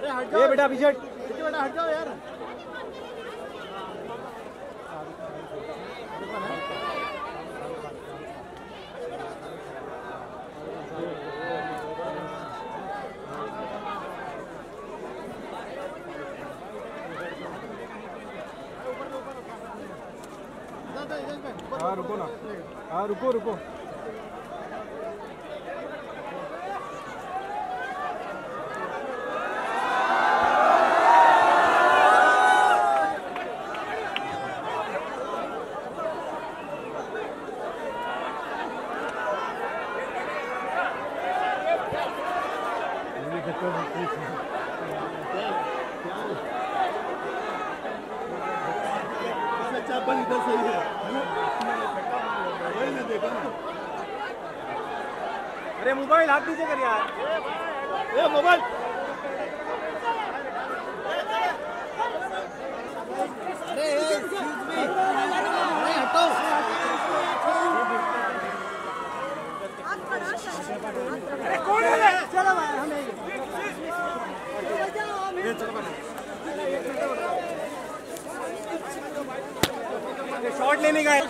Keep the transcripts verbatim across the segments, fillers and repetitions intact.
ये बेटा पीछे बेटा हट जाओ यार। हाँ रुको ना, हाँ रुको रुको। चापन इधर सही है, वही मैं देखा ना। अरे मोबाइल हाथ नीचे कर यार, ये मोबाइल। अरे अरे हटो। अरे कौन है? चलो भाई हम ये चलो शॉट लेने का है।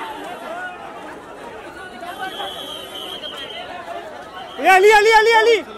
अली अली अली अली